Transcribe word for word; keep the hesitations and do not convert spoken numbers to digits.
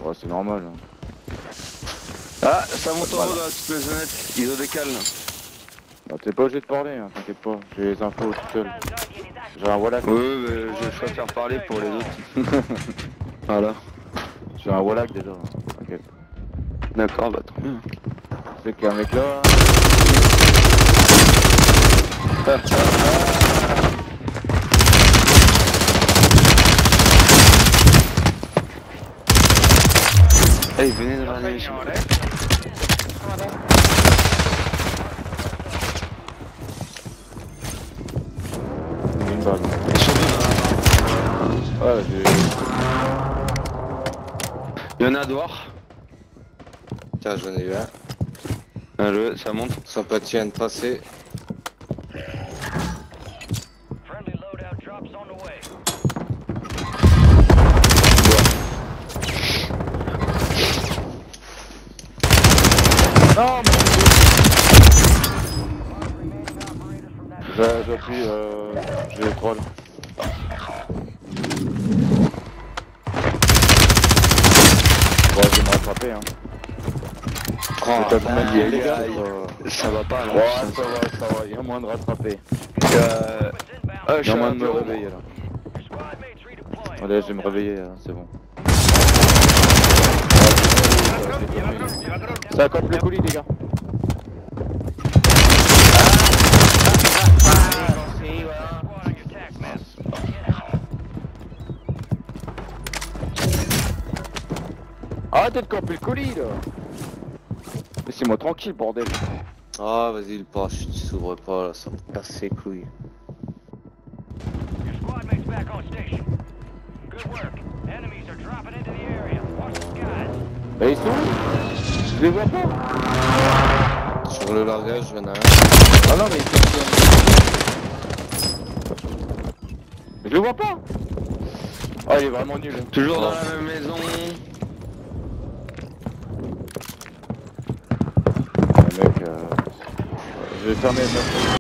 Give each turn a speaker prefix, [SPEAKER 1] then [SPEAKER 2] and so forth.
[SPEAKER 1] Ouais, c'est normal. Hein.
[SPEAKER 2] Ah, ça monte en haut là, tu peux les honnêtes, ils ont des cales là.
[SPEAKER 1] Bah, t'es pas obligé de parler, hein, t'inquiète pas, j'ai les infos tout seul. J'ai un Wallach.
[SPEAKER 2] Oui, mais je préfère parler pour les autres. Voilà.
[SPEAKER 1] J'ai un Wallach déjà, hein, t'inquiète.
[SPEAKER 2] D'accord, bah tant mieux.
[SPEAKER 1] C'est qu'il y a un mec là.
[SPEAKER 2] Ah, Hey, venez dans la neige.
[SPEAKER 1] Une balle.
[SPEAKER 2] Ils sont deux dans la
[SPEAKER 1] Ouais, j'ai.
[SPEAKER 2] Il y en a dehors.
[SPEAKER 3] Tiens, j'en ai eu un.
[SPEAKER 2] Un jeu, ça monte.
[SPEAKER 3] Son petit vient de passer.
[SPEAKER 4] Friendly loadout drops on the way.
[SPEAKER 1] Non, mais. J'ai- J'appuie, euh. J'ai les trolls. Bon, je vais me rattraper, hein.
[SPEAKER 2] Oh,
[SPEAKER 1] J'ai pas de
[SPEAKER 2] aïe,
[SPEAKER 1] les gars.
[SPEAKER 2] aïe.
[SPEAKER 1] euh,
[SPEAKER 2] Ça va pas, non.
[SPEAKER 1] Ouais, ça va, ça va, il y a moyen de rattraper.
[SPEAKER 2] Euh... Ah, je
[SPEAKER 1] Il y
[SPEAKER 2] suis
[SPEAKER 1] a
[SPEAKER 2] un
[SPEAKER 1] moyen de
[SPEAKER 2] peu
[SPEAKER 1] me
[SPEAKER 2] rond.
[SPEAKER 1] réveiller là.
[SPEAKER 4] Squad mates redeploying.
[SPEAKER 1] Allez, je vais me réveiller, hein, c'est bon. Ça cope le colis, les gars.
[SPEAKER 4] Squad on your tac map.
[SPEAKER 1] Arrêtez de camper le colis là. Laissez-moi tranquille, bordel.
[SPEAKER 3] Ah, vas-y, le parachute s'ouvre pas là, ça me casse les couilles.
[SPEAKER 4] Your squad mates back on station. Good work. Enemies are dropping into the area. Watch the skies.
[SPEAKER 1] Bah, ils sont où? Je les vois pas.
[SPEAKER 3] Sur le largage, il y en a un.
[SPEAKER 1] Ah non, mais ils sont. Je les vois pas. Ah, il est vraiment nul.
[SPEAKER 2] Toujours dans
[SPEAKER 1] Oh.
[SPEAKER 2] la même maison.
[SPEAKER 1] Ouais, mec, euh... je vais fermer le